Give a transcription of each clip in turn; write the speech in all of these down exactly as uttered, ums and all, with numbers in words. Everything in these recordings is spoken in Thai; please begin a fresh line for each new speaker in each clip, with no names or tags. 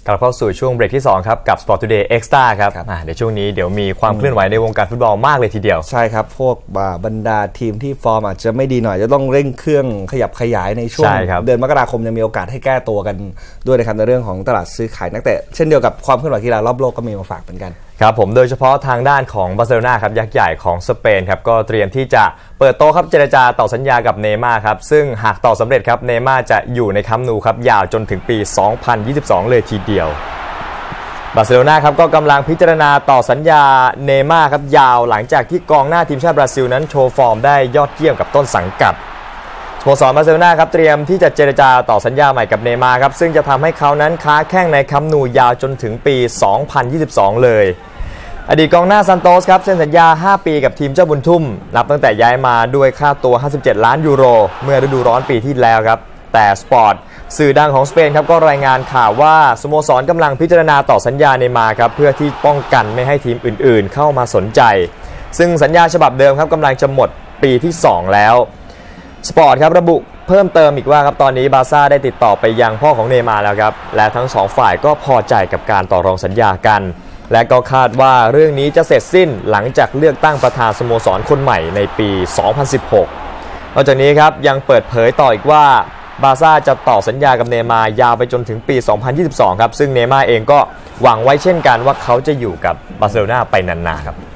กลับเข้าสู่ช่วงเบรกที่สองครับกับ Sport Today Extra ครับเดี๋ยวช่วงนี้เดี๋ยวมีความเคลื่อนไหวในวงการฟุตบอลมากเลยทีเดียว
ใช่ครับพวกบรรดาทีมที่ฟอร์มอาจจะไม่ดีหน่อยจะต้องเร่งเครื่องขยับขยายในช่วงเดือนมกราคมจะมีโอกาสให้แก้ตัวกันด้วยนะครับในเรื่องของตลาดซื้อขายนักเตะเช่นเดียวกับความเคลื่อนไหวกีฬารอบโลกก็มีมาฝากเหมือนกัน
ครับผมโดยเฉพาะทางด้านของบาร์เซโลนาครับยักษ์ใหญ่ของสเปนครับก็เตรียมที่จะเปิดโต๊ะครับเจรจาต่อสัญญากับเนย์ม่าร์ครับซึ่งหากต่อสำเร็จครับเนย์ม่าร์จะอยู่ในคัมป์นูครับยาวจนถึงปี สองพันยี่สิบสอง เลยทีเดียวบาร์เซโลนาครับก็กำลังพิจารณาต่อสัญญาเนย์ม่าร์ครับยาวหลังจากที่กองหน้าทีมชาติบราซิลนั้นโชว์ฟอร์มได้ยอดเยี่ยมกับต้นสังกัดสโมสรบาร์เซโลนาครับเตรียมที่จะเจรจาต่อสัญญาใหม่กับเนย์ม่าร์ครับซึ่งจะทำให้เขานั้นค้าแข้งในคัมป์นูยาวจนถึงปี สองพันยี่สิบสอง เลยอดีตกองหน้าซันโตสครับเซ็นสัญญาห้าปีกับทีมเจ้าบุญทุ่มนับตั้งแต่ย้ายมาด้วยค่าตัวห้าสิบเจ็ดล้านยูโรเมื่อฤดูร้อนปีที่แล้วครับแต่สปอร์ตสื่อดังของสเปนครับก็รายงานข่าวว่าสโมสรกำลังพิจารณาต่อสัญญาเนย์ม่าร์ครับเพื่อที่ป้องกันไม่ให้ทีมอื่นๆเข้ามาสนใจซึ่งสัญญาฉบับเดิมครับกำลังจะหมดปีที่สองแล้วสปอร์ตครับระบุเพิ่มเติมอีกว่าครับตอนนี้บาร์ซ่าได้ติดต่อไปยังพ่อของเนย์ม่าร์แล้วครับและทั้งสองฝ่ายก็พอใจกับการต่อรองสัญญากันและก็คาดว่าเรื่องนี้จะเสร็จสิ้นหลังจากเลือกตั้งประธานสโมสรคนใหม่ในปี สองพันสิบหก นอกจากนี้ครับยังเปิดเผยต่ออีกว่าบาร์ซ่าจะต่อสัญญากับเนย์ม่าร์ยาวไปจนถึงปี สองพันยี่สิบสอง ครับซึ่งเนย์ม่าร์เองก็หวังไว้เช่นกันว่าเขาจะอยู่กับบาร์เซโลนาไปนานๆครับ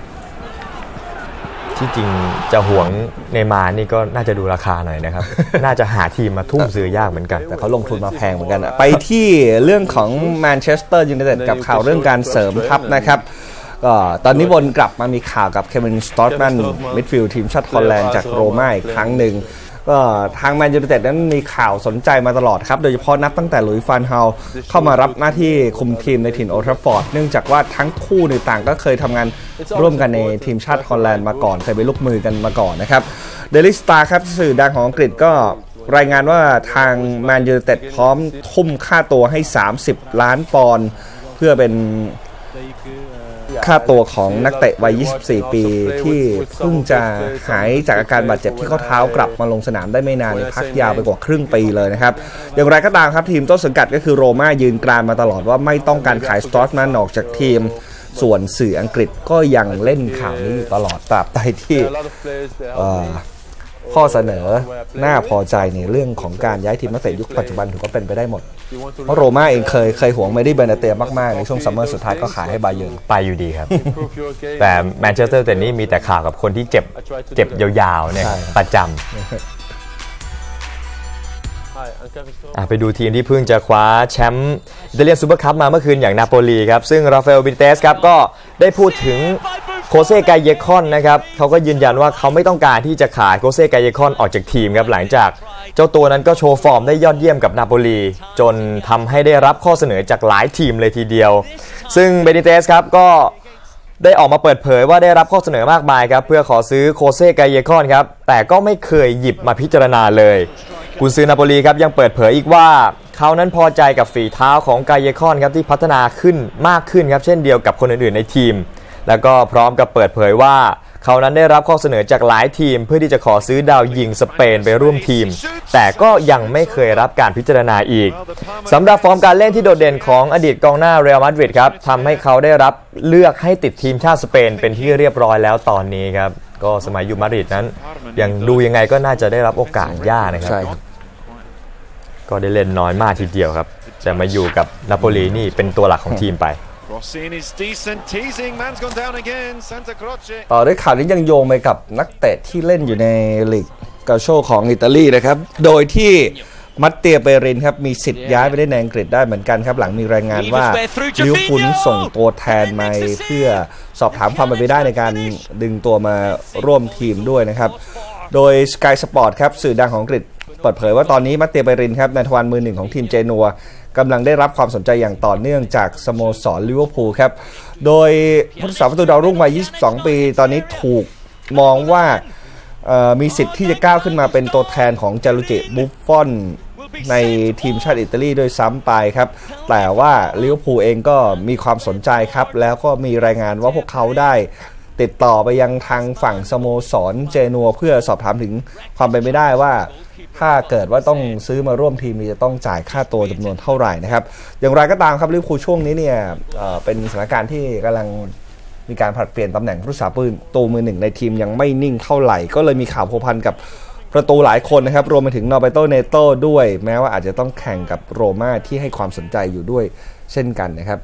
ที่จริงจะหวงเนย์ม่าร์นี่ก็น่าจะดูราคาหน่อยนะครับ น่าจะหาทีมมาทุ่มซื้อยากเหมือนกัน
แต่เขาลงทุนมาแพงเหมือนกันไปที่เรื่องของแมนเชสเตอร์ยูไนเต็ดกับข่าวเรื่องการเสริมทัพนะครับก็ตอนนี้วนกลับมามีข่าวกับเควินสตอตแมนมิดฟิลด์ทีมชาติฮอลแลนด์จากโรม่าอีกครั้งหนึ่งก็ทางแมนยูไนเต็ดนั้นมีข่าวสนใจมาตลอดครับโดยเฉพาะนับตั้งแต่หลุยส์ฟานเฮาเข้ามารับหน้าที่คุมทีมในถิ่นโอลด์แทราฟฟอร์ดเนื่องจากว่าทั้งคู่ในต่างก็เคยทำงานร่วมกันในทีมชาติฮอลแลนด์มาก่อนเคยไปลูกมือกันมาก่อนนะครับเดลิสตาร์ครับสื่อดังของอังกฤษก็รายงานว่าทางแมนยูไนเต็ดพร้อมทุ่มค่าตัวให้สามสิบล้านปอนด์เพื่อเป็นค่าตัวของนักเตะวัยยี่สิบสี่ปีที่เพิ่งจะหายจากอาการบาดเจ็บที่ข้อเท้ากลับมาลงสนามได้ไม่นานในพักยาวไปกว่าครึ่งปีเลยนะครับอย่างไรก็ตามครับทีมต้นสังกัดก็คือโรม่ายืนกรานมาตลอดว่าไม่ต้องการขายสตอตแมนออกจากทีมส่วนสื่ออังกฤษก็ยังเล่นข่าวนี้ตลอดตราบใดที่ข้อเสนอน่าพอใจในเรื่องของการย้ายทีมนักเตะยุคปัจจุบันถือว่าเป็นไปได้หมดเพราะโรม่าเองเคยเคยหวงเมดี้เบเนเตียมากๆในช่วงซัมเมอร์สุดท้ายก็ขายให้บาเยิร์น
ไปอยู่ดีครับ แต่แมนเชสเตอร์แต่นี่มีแต่ข่าวกับคนที่เจ็บเจ็บยาวๆเนี่ยประจำไปดูทีมที่เพิ่งจะคว้าแชมป์อิตาเลียนซูเปอร์คัพมาเมื่อคืนอย่างนาโปลีครับซึ่งราฟาเอล บินิเตสครับก็ได้พูดถึงโคเซ่ ไกเยคอนนะครับเขาก็ยืนยันว่าเขาไม่ต้องการที่จะขายโคเซ่ ไกเยคอนออกจากทีมครับหลังจากเจ้าตัวนั้นก็โชว์ฟอร์มได้ยอดเยี่ยมกับนาโปลีจนทำให้ได้รับข้อเสนอจากหลายทีมเลยทีเดียวซึ่งเบนิเตสครับก็ได้ออกมาเปิดเผยว่าได้รับข้อเสนอมากมายครับเพื่อขอซื้อโคเซ่ ไกเยคอนครับแต่ก็ไม่เคยหยิบมาพิจารณาเลยกุนซือนาโปลีครับยังเปิดเผยอีกว่าเขานั้นพอใจกับฝีเท้าของไกเยคอนครับที่พัฒนาขึ้นมากขึ้นครับเช่นเดียวกับคนอื่นๆในทีมแล้วก็พร้อมกับเปิดเผยว่าเขานั้นได้รับข้อเสนอจากหลายทีมเพื่อที่จะขอซื้อดาวยิงสเปนไปร่วมทีมแต่ก็ยังไม่เคยรับการพิจารณาอีกสำหรับฟอร์มการเล่นที่โดดเด่นของอดีตกองหน้าเรอัลมาดริดครับทำให้เขาได้รับเลือกให้ติดทีมชาติสเปนเป็นที่เรียบร้อยแล้วตอนนี้ครับก็สมัยอยู่มาดริดนั้นยังดูยังไงก็น่าจะได้รับโอกาสยากนะครับก็ได้เล่นน้อยมากทีเดียวครับแต่มาอยู่กับนาโปลีนี่เป็นตัวหลักของทีมไป
ต่อด้วยข่าวนี้ยังโยงไปกับนักเตะที่เล่นอยู่ในลีกกาโชของอิตาลีนะครับโดยที่มัตเตียเปรินครับมีสิทธิ์ย้ายไปได้ในอังกฤษได้เหมือนกันครับหลังมีรายงานว่าลิเวอร์พูลส่งตัวแทนมาเพื่อสอบถามความเป็นไปได้ในการดึงตัวมาร่วมทีมด้วยนะครับโดย Sky Sport ครับสื่อดังของอังกฤษเปิดเผยว่าตอนนี้มัตเตียเปรินครับในทวารมือหนึ่งของทีมเจนัวกำลังได้รับความสนใจอย่างต่อเนื่องจากสโมสรลิเวอร์พูลครับโดยผู้รักษาประตูดาวรุ่งวัยยี่สิบสองปีตอนนี้ถูกมองว่ามีสิทธิ์ที่จะก้าวขึ้นมาเป็นตัวแทนของจารุจิ บุฟฟอนในทีมชาติอิตาลีโดยซ้ำไปครับแต่ว่าลิเวอร์พูลเองก็มีความสนใจครับแล้วก็มีรายงานว่าพวกเขาได้ติดต่อไปยังทางฝั่งสโมสรเจนัวเพื่อสอบถามถึงความเป็นไปได้ว่าถ้าเกิดว่าต้องซื้อมาร่วมทีมจะต้องจ่ายค่าตัวจำนวนเท่าไหร่นะครับอย่างไรก็ตามครับลิเวอร์พูลช่วงนี้เนี่ย เอ่อ เป็นสถานการณ์ที่กำลังมีการผลัดเปลี่ยนตำแหน่งผู้รักษาประตูมือหนึ่งในทีมยังไม่นิ่งเท่าไหร่ก็เลยมีข่าวพัวพันกับประตูหลายคนนะครับรวมไปถึงนอร์เบโตเนโต้ด้วยแม้ว่าอาจจะต้องแข่งกับโรม่าที่ให้ความสนใจอยู่ด้วยเช่นกันนะครับ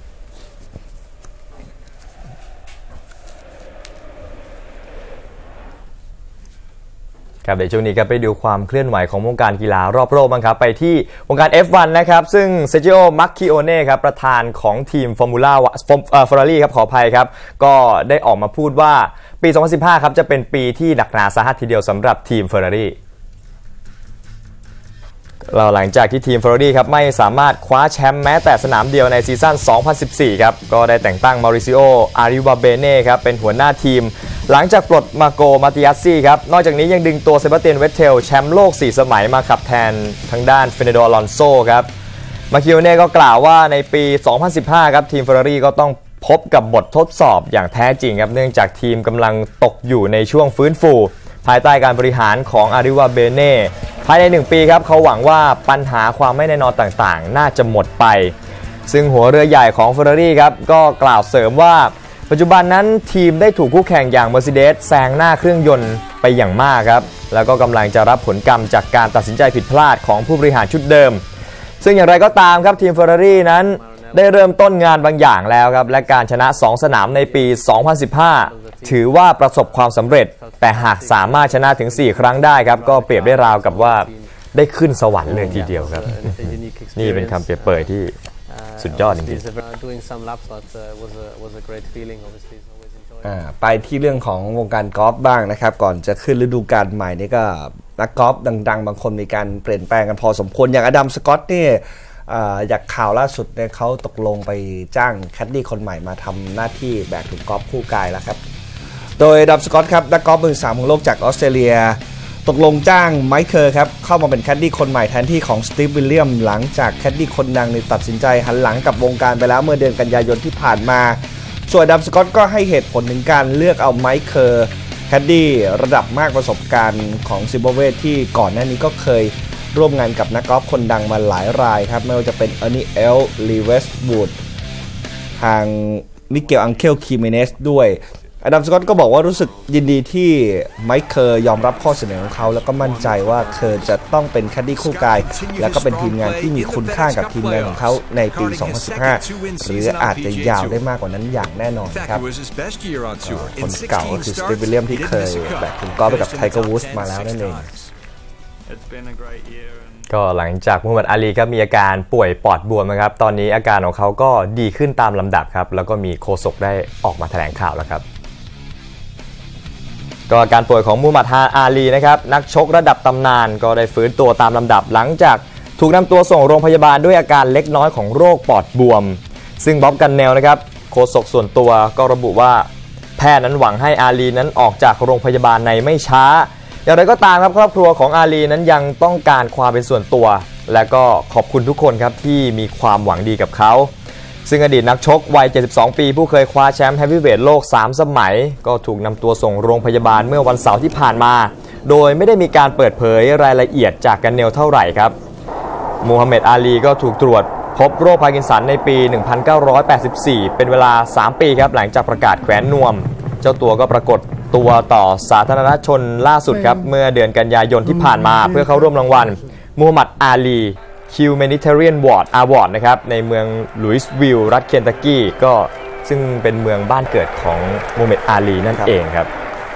ครับเดี๋ยวช่วงนี้ก็ไปดูความเคลื่อนไหวของวงการกีฬารอบโลกบ้างครับไปที่วงการ เอฟ วัน นะครับซึ่งเซจิโอ มัคคิโอเน่ครับประธานของทีมฟอร์มูล่าเฟอร์รารี่ครับขออภัยครับก็ได้ออกมาพูดว่าปีสองพันสิบห้าครับจะเป็นปีที่หนักหนาสาหัสทีเดียวสำหรับทีมเฟอร์รารี่เราหลังจากที่ทีมเฟอร์รารี่ครับไม่สามารถคว้าแชมป์แม้แต่สนามเดียวในซีซั่นสองพันสิบสี่ครับก็ได้แต่งตั้งมาริซิโอ อาริวาเบเน่ครับเป็นหัวหน้าทีมหลังจากปลดมาโก มาติยัสซี่ครับนอกจากนี้ยังดึงตัวเซบาสเตียน เวตเทลแชมป์โลกสี่สมัยมาขับแทนทางด้านเฟเนโด อลอนโซครับมาคิโอเน่ก็กล่าวว่าในปีสองพันสิบห้าครับทีมเฟอร์รารี่ก็ต้องพบกับบททดสอบอย่างแท้จริงครับเนื่องจากทีมกำลังตกอยู่ในช่วงฟื้นฟูภายใต้การบริหารของอาริวาเบเน่ภายในหนึ่งปีครับเขาหวังว่าปัญหาความไม่แน่นอนต่างๆน่าจะหมดไปซึ่งหัวเรือใหญ่ของเฟอร์รารี่ครับก็กล่าวเสริมว่าปัจจุบันนั้นทีมได้ถูกคู่แข่งอย่าง Mercedes แซงหน้าเครื่องยนต์ไปอย่างมากครับแล้วก็กำลังจะรับผลกรรมจากการตัดสินใจผิดพลาดของผู้บริหารชุดเดิมซึ่งอย่างไรก็ตามครับทีมเฟอร์รารี่นั้นได้เริ่มต้นงานบางอย่างแล้วครับและการชนะสองสนามในปีสองพันสิบห้าถือว่าประสบความสำเร็จแต่หากสามารถชนะถึงสี่ครั้งได้ครับก็เปรียบได้ราวกับว่าได้ขึ้นสวรรค์เลยทีเดียวครับนี่เป็นคำเปรียบเปรยที่สุดยอดจริง
ๆไปที่เรื่องของวงการกอล์ฟบ้างนะครับก่อนจะขึ้นฤดูกาลใหม่นี่ก็นักกอล์ฟดังๆบางคนมีการเปลี่ยนแปลงกันพอสมควรอย่างอดัม สกอตนี่อยากข่าวล่าสุดเนี่ยเขาตกลงไปจ้างแคดดี้คนใหม่มาทำหน้าที่แบกถุงกอล์ฟคู่กายแล้วครับโดยอดัม สกอตครับนักกอล์ฟมือสามของโลกจากออสเตรเลียตกลงจ้างไมค์เคอร์ครับเข้ามาเป็นแคดดี้คนใหม่แทนที่ของสตีฟ วิลเลียมหลังจากแคดดี้คนดังในตัดสินใจหันหลังกับวงการไปแล้วเมื่อเดือนกันยายนที่ผ่านมาส่วนอดัม สกอตก็ให้เหตุผลถึงการเลือกเอาไมค์เคอร์แคดดี้ระดับมากประสบการณ์ของซิมบับเวที่ก่อนหน้านี้ก็เคยร่วมงานกับนักกอล์ฟคนดังมาหลายรายครับไม่ว่าจะเป็นเออร์นี่ เอล ลีเวสบูดทางมิเกล อังเคล คิเมเนสด้วยอดัม สกอตก็บอกว่ารู้สึกยินดีที่ไมค์เคอร์ยอมรับข้อเสนอของเขาแล้วก็มั่นใจว่าเคอร์จะต้องเป็นแคดดี้คู่กายและก็เป็นทีมงานที่มีคุณค่ากับทีมงานของเขาในปีสองพันสิบห้าหรืออาจจะยาวได้มากกว่านั้นอย่างแน่นอนครับคนเก่าก็คือสตีฟ วิลเลียมที่เคยแบกถุงกอล์ฟไปกับไทเกอร์วูดส์มาแล้วนั่นเอง
ก็หลังจากมูฮัมหมัดอาลีครับมีอาการป่วยปอดบวมนะครับตอนนี้อาการของเขาก็ดีขึ้นตามลำดับครับแล้วก็มีโฆษกได้ออกมาแถลงข่าวแล้วครับก็อาการป่วยของมูฮัมหมัดอาลีนะครับนักชกระดับตำนานก็ได้ฟื้นตัวตามลำดับหลังจากถูกนำตัวส่งโรงพยาบาลด้วยอาการเล็กน้อยของโรคปอดบวมซึ่งบ๊อบกันเนลนะครับโฆษกส่วนตัวก็ระบุว่าแพทย์นั้นหวังให้อาลีนั้นออกจากโรงพยาบาลในไม่ช้าอย่างไรก็ตามครับครอบครัวของอาลีนั้นยังต้องการความเป็นส่วนตัวและก็ขอบคุณทุกคนครับที่มีความหวังดีกับเขาซึ่งอดีตนักชกวัยเจ็ดสิบสองปีผู้เคยคว้าแชมป์เฮฟวีเวทโลกสามสมัยก็ถูกนำตัวส่งโรงพยาบาลเมื่อวันเสาร์ที่ผ่านมาโดยไม่ได้มีการเปิดเผยรายละเอียดจากกันเนลเท่าไหร่ครับมูฮัมหมัดอาลีก็ถูกตรวจพบโรคพาร์กินสันในปีหนึ่งพันเก้าร้อยแปดสิบสี่เป็นเวลาสามปีครับหลังจากประกาศแขวนนวมเจ้าตัวก็ปรากฏตัวต่อสาธารณชนล่าสุดครับเมื่อเดือนกันยายนที่ผ่านมาเพื่อเข้าร่วมรางวัลมูฮัมหมัดอาลีHumanitarian Award Award นะครับในเมืองลุยส์วิลล์รัฐเคนตักกี้ก็ซึ่งเป็นเมืองบ้านเกิดของมูฮัมหมัดอาลีนั่นเองครับ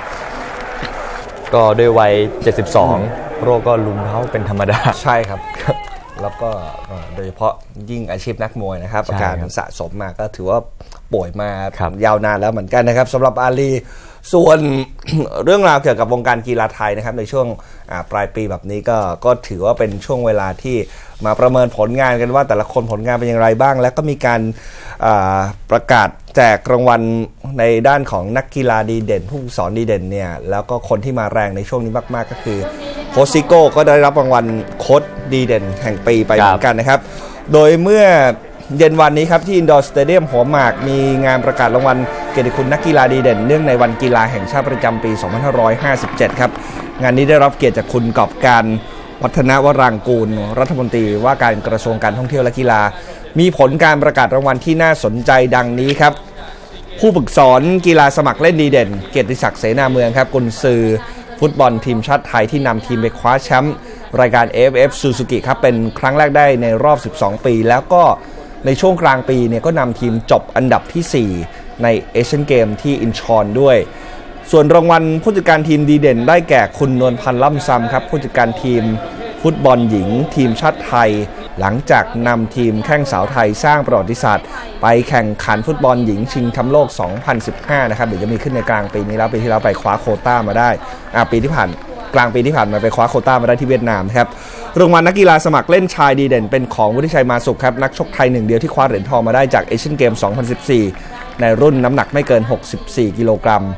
ก็ด้วยวัยเจ็ดสิบสองโรคก็ลุมเล้าเป็นธรรมดา
ใช่ครับแล้วก็โดยเฉพาะยิ่งอาชีพนักมวยนะครับอาการสะสมมาก็ถือว่าป่วยมายาวนานแล้วเหมือนกันนะครับสำหรับอาลีส่วน เรื่องราวเกี่ยวกับวงการกีฬาไทยนะครับในช่วงปลายปีแบบนี้ก็ก็ถือว่าเป็นช่วงเวลาที่มาประเมินผลงานกันว่าแต่ละคนผลงานเป็นอย่างไรบ้างแล้วก็มีการประกาศแจกรางวัลในด้านของนักกีฬาดีเด่นผู้สอนดีเด่นเนี่ยแล้วก็คนที่มาแรงในช่วงนี้มากๆก็คือโค้ชซิโก้ก็ได้รับรางวัลโค้ชดีเด่นแห่งปีไปเหมือนกันนะครับโดยเมื่อเย็นวันนี้ครับที่อินดอร์สเตเดียมหัวหมากมีงานประกาศรางวัลเกียรติคุณนักกีฬาดีเด่นเนื่องในวันกีฬาแห่งชาติประจำปี สองพันห้าร้อยห้าสิบเจ็ด ครับงานนี้ได้รับเกียรติจากคุณกอบการวัฒนวรางกูลรัฐมนตรีว่าการกระทรวงการท่องเที่ยวและกีฬามีผลการประกาศรางวัลที่น่าสนใจดังนี้ครับผู้ฝึกสอนกีฬาสมัครเล่นดีเด่นเกียรติศักดิ์เสนาเมืองครับกุนซือฟุตบอลทีมชาติไทยที่นำทีมไปคว้าแชมป์รายการ เอ เอฟ เอฟ Suzuki ครับเป็นครั้งแรกได้ในรอบสิบสองปีแล้วก็ในช่วงกลางปีเนี่ยก็นำทีมจบอันดับที่สี่ในเอเชียนเกมที่อินชอนด้วยส่วนรางวัลผู้จัดการทีมดีเด่นได้แก่คุณนวลพันธ์ล่ำซำครับผู้จัดการทีมฟุตบอลหญิงทีมชาติไทยหลังจากนำทีมแข้งสาวไทยสร้างประวัติศาสตร์ไปแข่งขันฟุตบอลหญิงชิงแชมป์โลก สองพันสิบห้า นะครับเดี๋ยวจะมีขึ้นในกลางปีนี้แล้วปีที่แล้วไปคว้าโควต้ามาได้อ่าปีที่ผ่านกลางปีที่ผ่านมาไปคว้าโควต้ามาได้ที่เวียดนามครับรางวัลนักกีฬาสมัครเล่นชายดีเด่นเป็นของวุฒิชัยมาสุขครับนักชกไทยหนึ่งเดียวที่คว้าเหรียญทองมาได้จากเอเชียนเกม สองพันสิบสี่ ในรุ่นน้ำหนักไม่เกินหกสิบสี่กิโลกรัม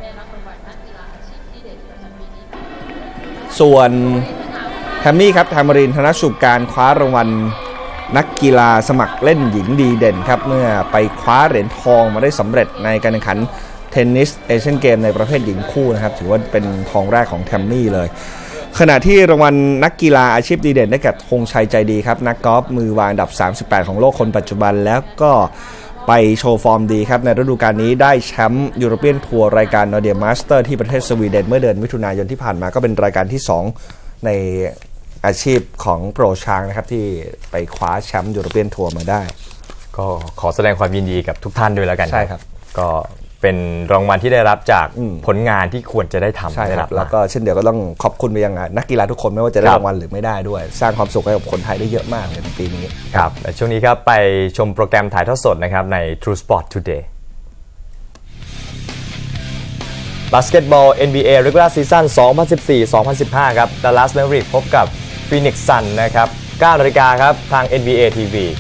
ส่วนแทมมี่ครับธามรินทร์ธนสุขการคว้ารางวัลนักกีฬาสมัครเล่นหญิงดีเด่นครับเมื่อไปคว้าเหรียญทองมาได้สำเร็จในการแข่งขันเทนนิสเอเชียนเกมในประเภทหญิงคู่นะครับถือว่าเป็นทองแรกของแทมมี่เลยขณะที่รางวัลนักกีฬาอาชีพดีเด่นได้แก่ธงชัยใจดีครับนักกอล์ฟมือวางอันดับสามสิบแปดของโลกคนปัจจุบันแล้วก็ไปโชว์ฟอร์มดีครับในฤดูกาลนี้ได้แชมป์ยูโรเปียนทัวร์รายการนอร์เดียมาสเตอร์ที่ประเทศสวีเดนเมื่อเดือนมิถุนายนที่ผ่านมาก็เป็นรายการที่สองในอาชีพของโปรช้างนะครับที่ไปคว้าแชมป์ยูโรเปียนทัวร์มาได้
ก็ขอแสดงความยินดีกับทุกท่านด้วยแล้วกัน
ใช่ครับ
ก็เป็นรางวัลที่ได้รับจากผลงานที่ควรจะได้ทำ
ใช่ครับแล้วก็เช่นเดียวก็ต้องขอบคุณไปยังนักกีฬาทุกคนไม่ว่าจะได้รางวัลหรือไม่ได้ด้วยสร้างความสุขให้กับคนไทยได้เยอะมากในปีนี้
ครับช่วงนี้ครับไปชมโปรแกรมถ่ายทอดสดนะครับใน True Sport Today บาสเกตบอล เอ็น บี เอ Regular Season สองพันสิบสี่ สองพันสิบห้า ครับ Dallas Mavericks พบกับ Phoenix Suns นะครับ เก้านาฬิกาครับทาง เอ็น บี เอ ที วี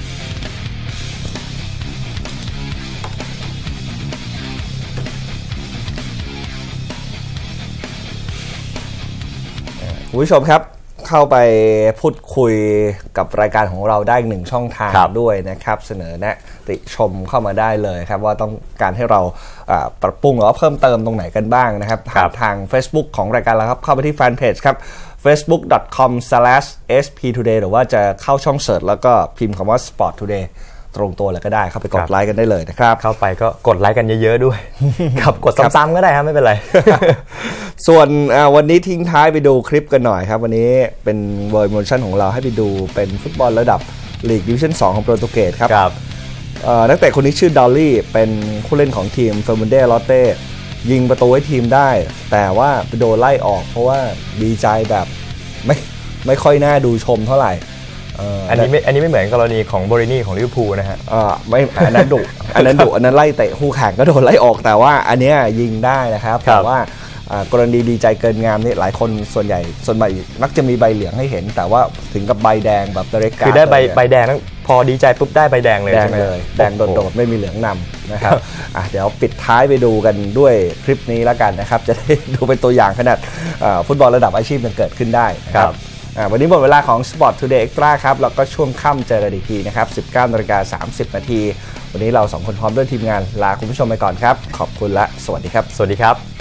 คุณผู้ชมครับเข้าไปพูดคุยกับรายการของเราได้หนึ่งช่องทางด้วยนะครับเสนอแนะติชมเข้ามาได้เลยครับว่าต้องการให้เราปรับปรุงหรือว่าเพิ่มเติมตรงไหนกันบ้างนะครับผ่านทาง Facebook ของรายการเราครับเข้าไปที่แฟนเพจครับ เฟซบุ๊ก ดอท คอม สแลช เอส พี ทูเดย์ หรือว่าจะเข้าช่องเสิร์ชแล้วก็พิมพ์คำว่า Sport Today ตรงตัวเลยก็ได้เข้าไปกดไลค์กันได้เลยนะครับ
เข้าไปก็กดไลค์กันเยอะๆด้วยครับกดซ้ำๆก็ได้ครับไม่เป็นไร
ส่วนวันนี้ทิ้งท้ายไปดูคลิปกันหน่อยครับวันนี้เป็นเวอร์ชันของเราให้ไปดูเป็นฟุตบอลระดับลีกดิวิชั่นสองของโปรตุเกสครับนักเตะคนนี้ชื่อดอลลี่เป็นผู้เล่นของทีมเฟอร์มูเดลอเต้ยิงประตูให้ทีมได้แต่ว่าไปโดนไล่ออกเพราะว่าดีใจแบบไม่ไม่ค่อยน่าดูชมเท่าไหร่
อันนี้ไม่อันนี้ไม่เหมือนกรณีของโบรินี่ของลิเวอร์พูลนะฮะ
อ่าไม่อันนั้นดุอันนั้นดุอันนั้นไล่เตะคู่แข่งก็โดนไล่ออกแต่ว่าอันเนี้ยยิงได้นะครับแต่ว่ากรณีดีใจเกินงามนี่หลายคนส่วนใหญ่ส่วนใหญ่มักจะมีใบเหลืองให้เห็นแต่ว่าถึงกับใบแดงแบบเรกการ์
คือได้ใบใบแดงพอดีใจปุ๊บได้ใบแดงเลย
แดงเลยแดงโดดๆไม่มีเหลืองนำนะครับอ่ะเดี๋ยวปิดท้ายไปดูกันด้วยคลิปนี้แล้วกันนะครับจะได้ดูเป็นตัวอย่างขนาดฟุตบอลระดับอาชีพมันเกิดขึ้นได้ครับวันนี้หมดเวลาของ Sport Today Extra ครับแล้วก็ช่วงค่ำเจอกันอีกทีนะครับ สิบเก้านาฬิกาสามสิบนาทีวันนี้เราสองคนพร้อมด้วยทีมงานลาคุณผู้ชมไปก่อนครับขอบคุณและสวัสดีครับ
สวัสดีครับ